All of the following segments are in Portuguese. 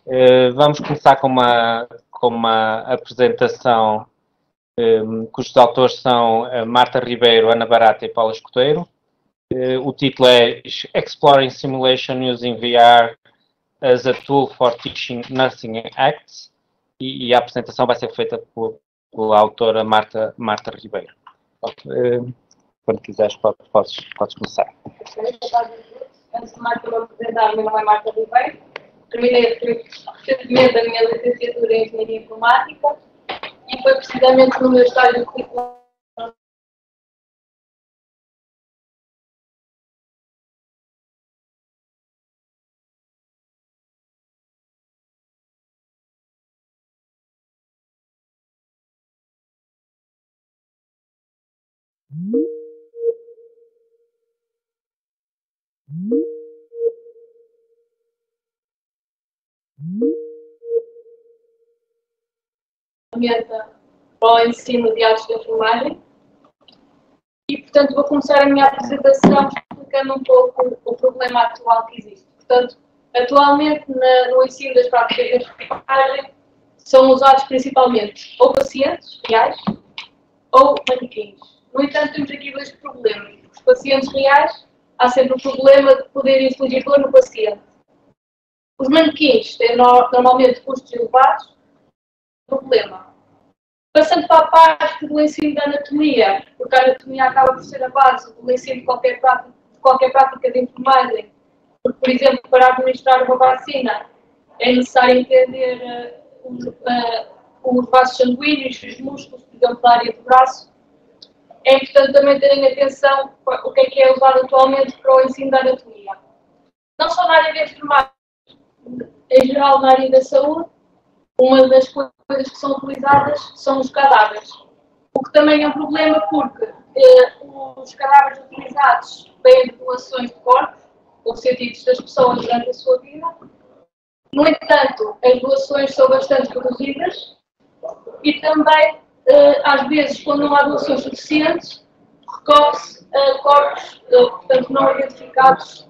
Vamos começar com uma apresentação cujos autores são Marta Ribeiro, Ana Barata e Paula Escudeiro. O título é Exploring Simulation Using VR as a Tool for Teaching Nursing Acts e a apresentação vai ser feita pela autora Marta Ribeiro. Quando quiseres, podes começar. Antes de mais, para apresentar, o meu nome é Marta Ribeiro. Terminei recentemente a minha licenciatura em Engenharia Informática e foi precisamente no meu estágio curricular para o ensino de artes de enfermagem e, portanto, vou começar a minha apresentação explicando um pouco o problema atual que existe. Portanto, atualmente no ensino das práticas de enfermagem são usados principalmente ou pacientes reais ou manequins. No entanto, temos aqui dois problemas. Os pacientes reais, há sempre o problema de poder infligir dor no paciente. Os manequins têm normalmente custos elevados. Problema. Passando para a parte do ensino da anatomia, porque a anatomia acaba por ser a base do ensino de qualquer prática de enfermagem, porque, por exemplo, para administrar uma vacina é necessário entender os vasos sanguíneos, os músculos, por exemplo, da área do braço. É importante também terem atenção para o que é usado atualmente para o ensino da anatomia. Não só na área da enfermagem, em geral na área da saúde, uma das coisas que são utilizadas são os cadáveres. O que também é um problema porque os cadáveres utilizados vêm de doações de corpos, ou sentidos das pessoas durante a sua vida. No entanto, as doações são bastante reduzidas e também, às vezes, quando não há doações suficientes, recorre-se a corpos, portanto, não identificados,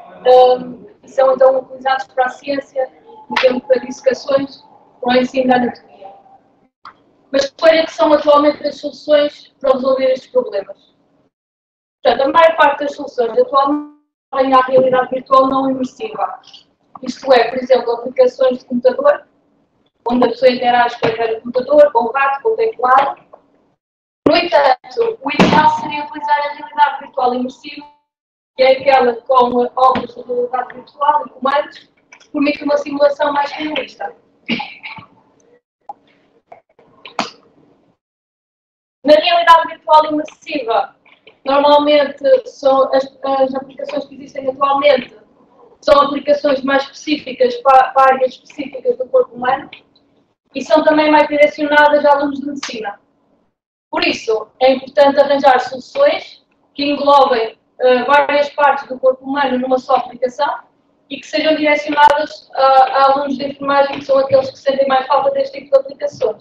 e são então utilizados para a ciência, por exemplo, para dissecações, para o ensino da anatomia. Mas quais é que são atualmente as soluções para resolver estes problemas? Portanto, a maior parte das soluções atualmente têm a realidade virtual não imersiva. Isto é, por exemplo, aplicações de computador, onde a pessoa interage com o computador, com o rato, com o teclado. No entanto, o ideal seria utilizar a realidade virtual imersiva, que é aquela com óculos de realidade virtual e comandos, que permite uma simulação mais realista. Na realidade virtual imersiva, normalmente são as aplicações que existem atualmente são aplicações mais específicas para áreas específicas do corpo humano e são também mais direcionadas a alunos de medicina. Por isso, é importante arranjar soluções que englobem várias partes do corpo humano numa só aplicação e que sejam direcionadas a alunos de enfermagem, que são aqueles que sentem mais falta deste tipo de aplicações.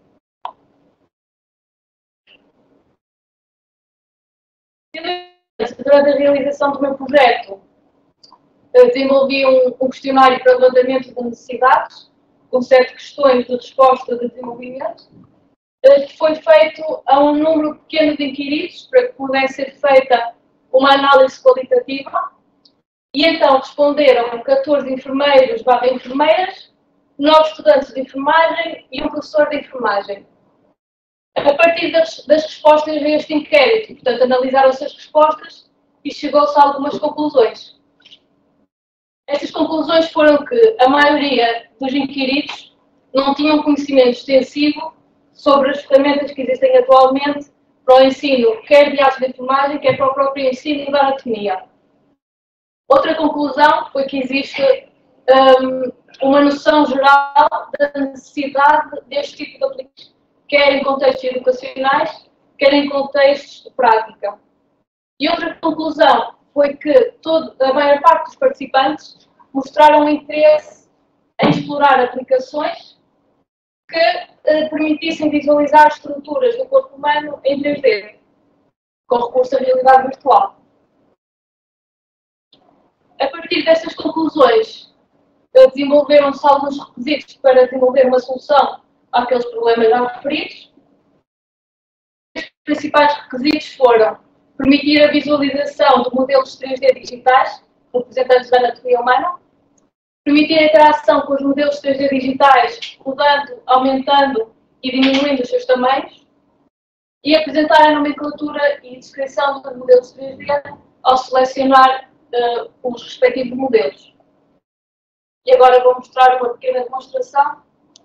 Durante a realização do meu projeto, desenvolvi um questionário para levantamento de necessidades, com 7 questões de resposta de desenvolvimento, que foi feito a um número pequeno de inquiridos, para que pudesse ser feita uma análise qualitativa, e então responderam 14 enfermeiros / enfermeiras, 9 estudantes de enfermagem e um professor de enfermagem. A partir das respostas a este inquérito, portanto, analisaram-se as respostas e chegou-se a algumas conclusões. Estas conclusões foram que a maioria dos inquiridos não tinham conhecimento extensivo sobre as ferramentas que existem atualmente para o ensino, quer de artes de enfermagem, quer para o próprio ensino da anatomia. Outra conclusão foi que existe uma noção geral da necessidade deste tipo de aplicações, quer em contextos educacionais, quer em contextos de prática. E outra conclusão foi que a maior parte dos participantes mostraram interesse em explorar aplicações que permitissem visualizar estruturas do corpo humano em 3D, com recurso à realidade virtual. A partir destas conclusões, desenvolveram-se alguns requisitos para desenvolver uma solução àqueles problemas já referidos. Os principais requisitos foram permitir a visualização de modelos 3D digitais, representantes da anatomia humana, permitir a interação com os modelos 3D digitais, mudando, aumentando e diminuindo os seus tamanhos, e apresentar a nomenclatura e descrição dos modelos 3D ao selecionar os respectivos modelos. E agora vou mostrar uma pequena demonstração.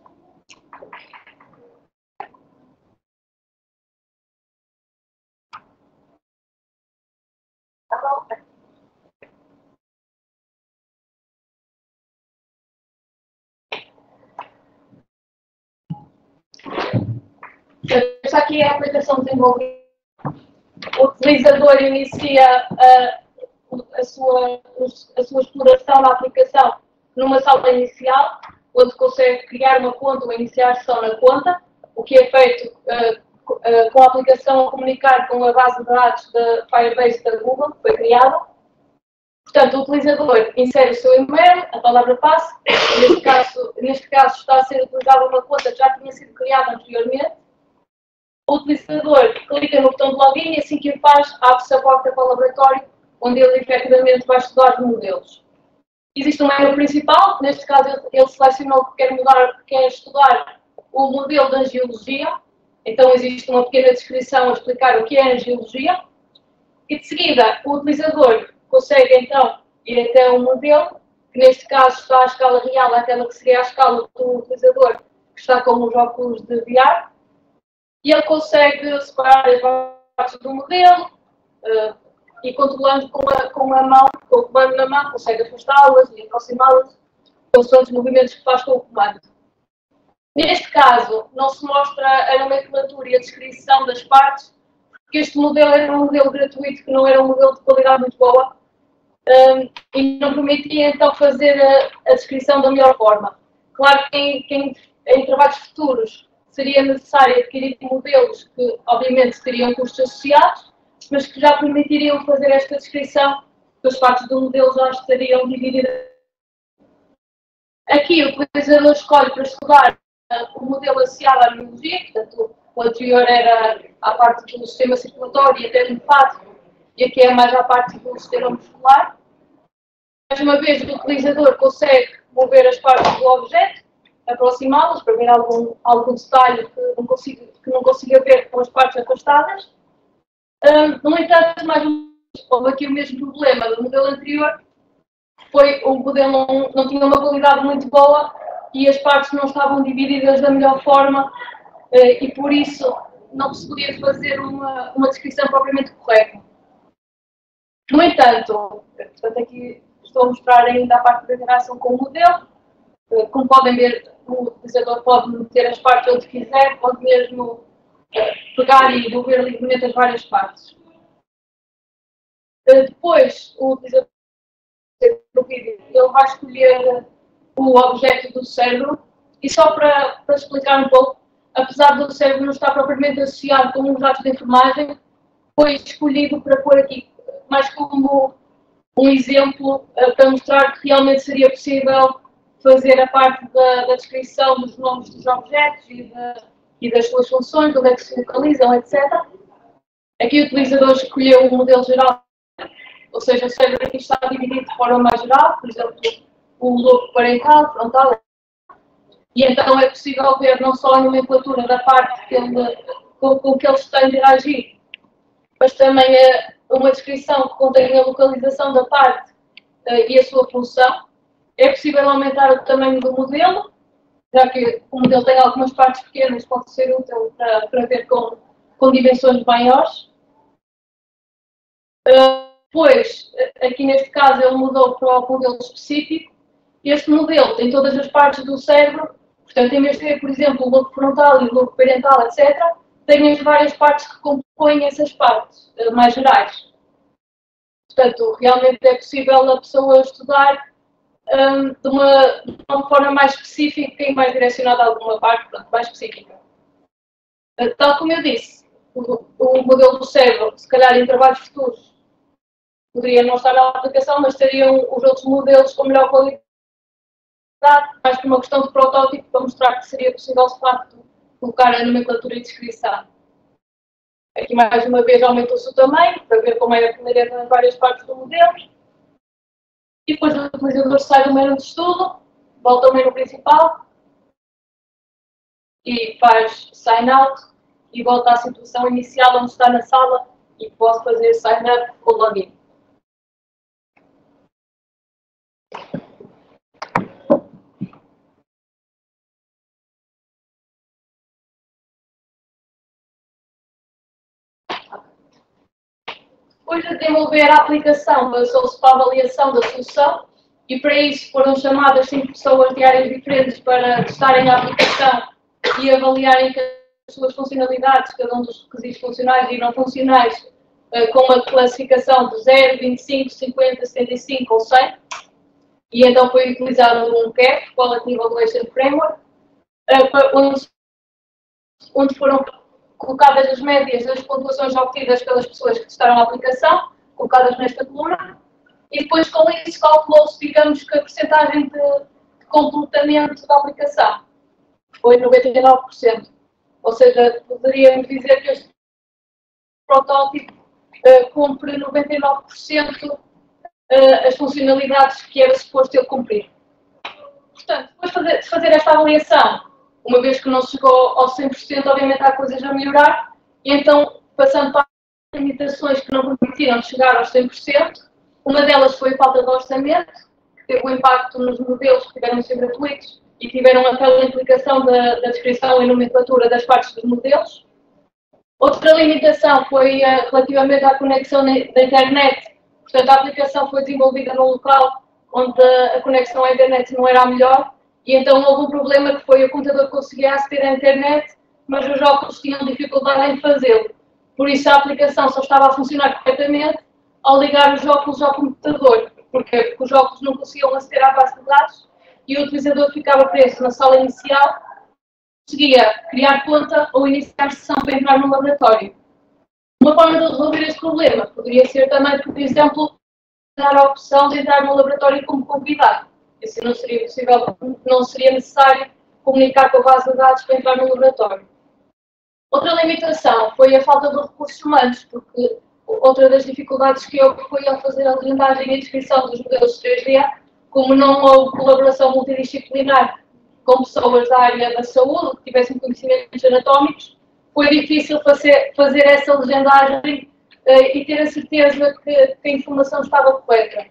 Esta aqui é a aplicação desenvolvida. O utilizador inicia a sua exploração da aplicação numa sala inicial, onde consegue criar uma conta ou iniciar sessão na conta, o que é feito com a aplicação a comunicar com a base de dados da Firebase da Google, que foi criada. Portanto, o utilizador insere o seu e-mail, a palavra passe, neste caso está a ser utilizada uma conta que já tinha sido criada anteriormente. O utilizador clica no botão de login e assim que o faz, abre-se a porta para o laboratório, onde ele efetivamente vai estudar os modelos. Existe um menu principal, neste caso ele selecionou que quer estudar o modelo da angiologia, então existe uma pequena descrição a explicar o que é a angiologia, e de seguida o utilizador consegue então ir até um modelo, que neste caso está à escala real, aquela que seria a escala do utilizador que está com os óculos de VR, e ele consegue separar as partes do modelo e controlando com a mão, com o comando na mão, consegue afastá-las e aproximá-las com os movimentos que faz com o comando. Neste caso, não se mostra a nomenclatura e a descrição das partes, porque este modelo era um modelo gratuito, que não era um modelo de qualidade muito boa, e não permitia então fazer a descrição da melhor forma. Claro que em trabalhos futuros seria necessário adquirir modelos que, obviamente, teriam custos associados, mas que já permitiriam fazer esta descrição, que as partes do modelo já estariam divididas. Aqui o utilizador escolhe para estudar o modelo associado à biologia, portanto, o anterior era a parte do sistema circulatório e até linfático, e aqui é mais a parte do sistema muscular. Mais uma vez, o utilizador consegue mover as partes do objeto, aproximá-las para ver algum detalhe que não consiga ver com as partes afastadas. No entanto, houve aqui o mesmo problema do modelo anterior, foi o modelo não tinha uma qualidade muito boa e as partes não estavam divididas da melhor forma e por isso não se podia fazer uma descrição propriamente correta. No entanto, portanto, aqui estou a mostrar ainda a parte da interação com o modelo. Como podem ver, o utilizador pode meter as partes onde quiser, pode mesmo pegar e mover livremente as várias partes. Depois, o utilizador ele vai escolher o objeto do cérebro e só para explicar um pouco, apesar do cérebro não estar propriamente associado com os dados de enfermagem, foi escolhido para pôr aqui mais como um exemplo para mostrar que realmente seria possível fazer a parte da descrição dos nomes dos objetos e das suas funções, onde é que se localizam, etc. Aqui o utilizador escolheu o modelo geral, ou seja, o cérebro aqui está dividido de forma mais geral, por exemplo, o lobo parental, frontal, e então é possível ver não só a nomenclatura da parte com que ele está a interagir, mas também uma descrição que contém a localização da parte e a sua função. É possível aumentar o tamanho do modelo, já que o modelo tem algumas partes pequenas, pode ser útil para ver com dimensões maiores. Depois, aqui neste caso, ele mudou para o modelo específico. Este modelo tem todas as partes do cérebro, portanto, em vez de ter, por exemplo, o lobo frontal e o lobo parental, etc., tem as várias partes que compõem essas partes mais gerais. Portanto, realmente é possível a pessoa estudar de uma forma mais específica e mais direcionada a alguma parte, portanto, mais específica. Tal como eu disse, o modelo do cérebro, se calhar em trabalhos futuros, poderia não estar na aplicação, mas teriam os outros modelos com melhor qualidade mais que uma questão de protótipo para mostrar que seria possível, de facto, colocar a nomenclatura e descrição. Aqui, mais uma vez, aumentou-se o tamanho, para ver como é a primeira nas várias partes do modelo. E depois o utilizador sai do menu de estudo, volta ao menu principal e faz sign out e volta à situação inicial onde está na sala e pode fazer sign up ou login. Depois de desenvolver a aplicação, passou-se para a avaliação da solução e para isso foram chamadas 5 pessoas de áreas diferentes para testarem a aplicação e avaliarem as suas funcionalidades, cada um dos requisitos funcionais e não funcionais, com uma classificação de 0, 25, 50, 75 ou 100. E então foi utilizado um QEF, Quality Evaluation Framework, onde foram colocadas as médias das pontuações obtidas pelas pessoas que testaram a aplicação, colocadas nesta coluna, e depois com isso calculou-se, digamos, que a percentagem de completamento da aplicação foi 99%. Ou seja, poderíamos dizer que este protótipo cumpre 99% as funcionalidades que era suposto ele cumprir. Portanto, depois de fazer esta avaliação, uma vez que não chegou ao 100%, obviamente há coisas a melhorar, e então, passando para as limitações que não permitiram chegar aos 100%, uma delas foi a falta de orçamento, que teve um impacto nos modelos que tiveram de ser gratuitos e tiveram aquela implicação da descrição e nomenclatura das partes dos modelos. Outra limitação foi relativamente à conexão da internet. Portanto, a aplicação foi desenvolvida num local onde a conexão à internet não era a melhor, e então houve um problema que foi o computador conseguia aceder à internet, mas os óculos tinham dificuldade em fazê-lo. Por isso a aplicação só estava a funcionar corretamente ao ligar os óculos ao computador. Porquê? Porque os óculos não conseguiam aceder à base de dados e o utilizador ficava preso na sala inicial, conseguia criar conta ou iniciar sessão para entrar no laboratório. Uma forma de resolver este problema poderia ser também, por exemplo, dar a opção de entrar no laboratório como convidado. Assim não seria possível, não seria necessário comunicar com a base de dados para entrar no laboratório. Outra limitação foi a falta de recursos humanos, porque outra das dificuldades que houve foi ao fazer a legendagem e a descrição dos modelos 3D, como não houve colaboração multidisciplinar com pessoas da área da saúde que tivessem conhecimentos anatómicos, foi difícil fazer essa legendagem e ter a certeza que a informação estava correta.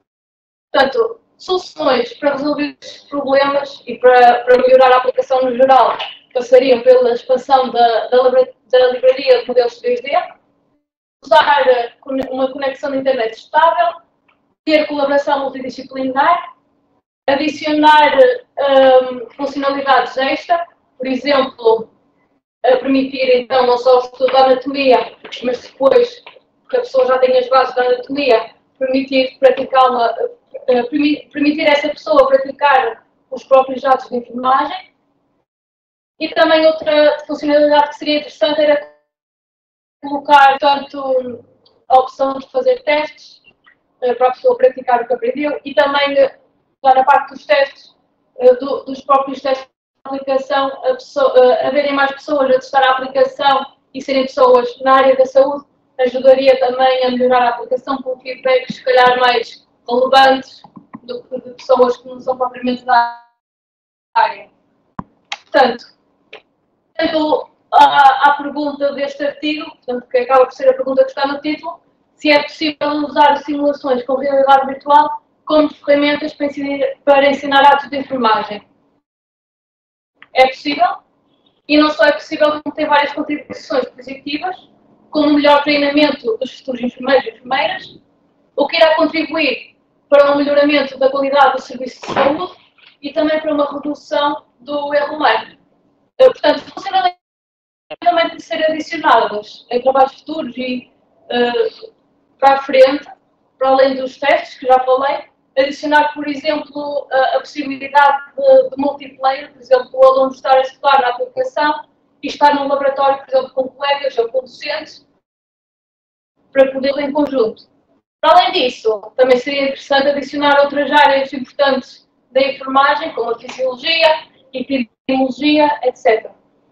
Portanto, soluções para resolver estes problemas e para melhorar a aplicação no geral passariam pela expansão da livraria de modelos 3D, usar uma conexão de internet estável, ter colaboração multidisciplinar, adicionar funcionalidades extra, por exemplo, permitir então não só o estudo da anatomia, mas depois, porque a pessoa já tem as bases da anatomia, permitir essa pessoa praticar os próprios dados de enfermagem. E também outra funcionalidade que seria interessante era colocar tanto a opção de fazer testes para a pessoa praticar o que aprendeu e também já na parte dos testes, dos próprios testes de aplicação, haverem mais pessoas a testar a aplicação e serem pessoas na área da saúde, ajudaria também a melhorar a aplicação com feedbacks, se calhar, mais relevantes do que de pessoas que não são propriamente da área. Portanto, tendo à pergunta deste artigo, portanto, que acaba por ser a pergunta que está no título, se é possível usar simulações com realidade virtual como ferramentas para ensinar atos de enfermagem. É possível, e não só é possível, como tem várias contribuições positivas, como o melhor treinamento dos futuros enfermeiros e enfermeiras, o que irá contribuir para o melhoramento da qualidade do serviço de saúde e também para uma redução do erro humano. Portanto, funcionalidades também de ser adicionadas em trabalhos futuros e para a frente, para além dos testes que já falei, adicionar, por exemplo, a possibilidade de multiplayer, por exemplo, o aluno estar a estudar na aplicação e estar num laboratório, por exemplo, com colegas ou com docentes, para poder em conjunto. Para além disso, também seria interessante adicionar outras áreas importantes da enfermagem, como a fisiologia, epidemiologia, etc.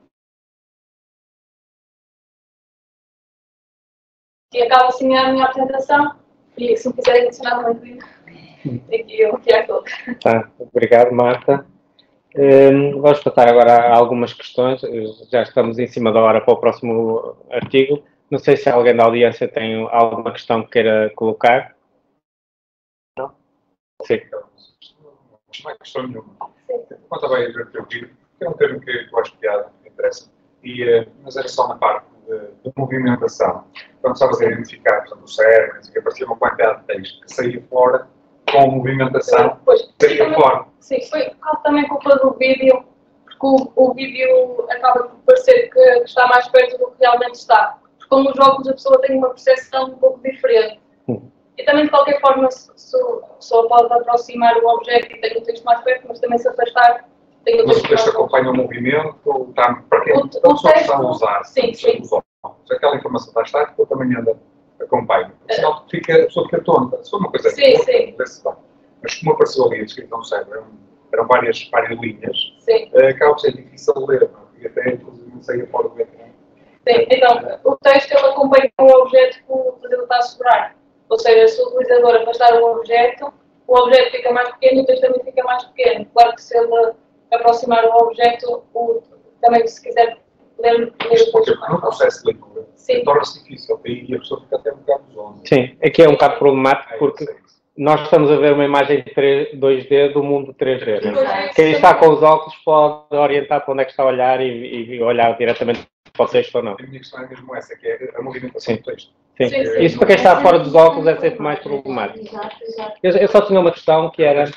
E acaba assim a minha apresentação, e se me quiserem adicionar uma coisa, aqui o QR Code. Tá, obrigado, Marta. Vamos passar agora a algumas questões. Já estamos em cima da hora para o próximo artigo. Não sei se alguém da audiência tem alguma questão que queira colocar. Não? Sim. Não é questão nenhuma. Quanto vai durante o vídeo, que é um termo que eu acho piada, que me interessa. Mas era só na parte de movimentação. Quando estavas a identificar, portanto, o cérebro, que aparecia uma quantidade de texto que saía fora, com a movimentação, saía fora. Sim, foi também culpa do vídeo, porque o vídeo acaba por parecer que está mais perto do que realmente está. Porque como os óculos a pessoa tem uma percepção um pouco diferente. E também, de qualquer forma, só pode aproximar o objeto e tem o texto mais perto, mas também se afastar, tem o texto mais perto. Mas o texto acompanha o movimento, está para quem o texto está a usar. Sim. Se aquela informação está estática, eu também acompanho. Senão a pessoa fica tonta. Se for uma coisa sim. Mas como apareceu ali escrito no cérebro, eram várias linhas, acaba por ser difícil de ler, e até inclusive não saía fora do ecrã. Sim, então, o texto ele acompanha o objeto que o utilizador está a segurar. Ou seja, se o utilizador afastar o objeto fica mais pequeno e o texto também fica mais pequeno. Claro que se ele aproximar o objeto, também se quiser ler o texto. No processo de leitura, torna-se difícil, e a pessoa fica até um bocado zonda. Sim, aqui é um bocado problemático porque nós estamos a ver uma imagem 2D do mundo 3D. Né? Quem está com os óculos pode orientar para onde é que está a olhar e olhar diretamente para o texto ou não. A minha questão é mesmo essa, que é a movimentação do texto. Sim. Isso para quem está fora dos óculos é sempre mais problemático. Eu só tinha uma questão que era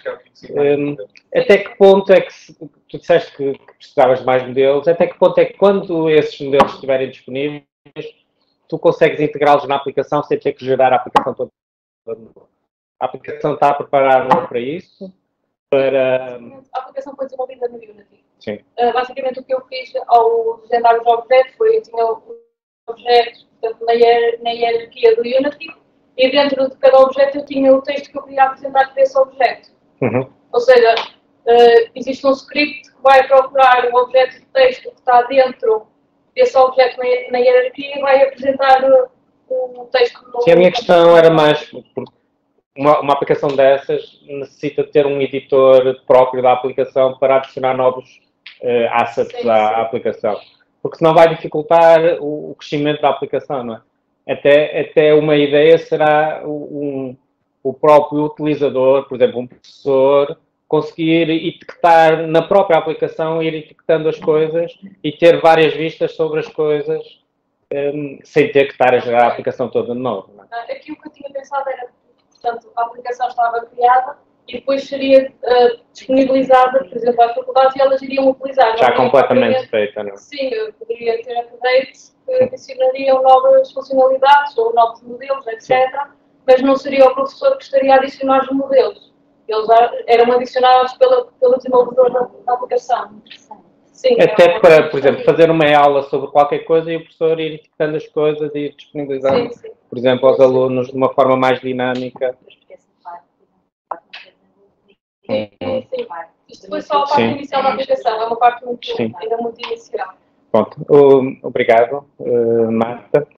até que ponto é que tu disseste que precisavas de mais modelos, até que ponto é que quando esses modelos estiverem disponíveis tu consegues integrá-los na aplicação sem ter que gerar a aplicação toda? A aplicação está preparada para isso? A aplicação foi desenvolvida no Unity. Sim. Basicamente o que eu fiz ao legendar os objetos foi, eu tinha os objetos, portanto, na hierarquia do Unity, e dentro de cada objeto eu tinha o texto que eu queria apresentar para esse objeto. Ou seja, existe um script que vai procurar o objeto de texto que está dentro desse objeto na hierarquia e vai apresentar o texto no... Sim, a minha questão era mais, porque uma aplicação dessas necessita ter um editor próprio da aplicação para adicionar novos assets à aplicação. Porque senão vai dificultar o crescimento da aplicação, não é? Até uma ideia será o próprio utilizador, por exemplo, um professor, conseguir etiquetar na própria aplicação, ir etiquetando as coisas e ter várias vistas sobre as coisas sem ter que estar a gerar a aplicação toda de novo. Não é? Aqui o que eu tinha pensado era, portanto, a aplicação estava criada e depois seria disponibilizada, por exemplo, às faculdades e elas iriam utilizar. Já completamente feita, não é? Sim, eu poderia ter updates que adicionariam novas funcionalidades ou novos modelos, etc. Mas não seria o professor que estaria a adicionar os modelos. Eles eram adicionados pelo desenvolvedor da aplicação. Sim, até para, por exemplo, fazer uma aula sobre qualquer coisa e o professor ir etiquetando as coisas e disponibilizando, por exemplo, aos alunos de uma forma mais dinâmica. Isto foi só a parte inicial da aplicação, é uma parte ainda muito inicial. Pronto, obrigado, Marta.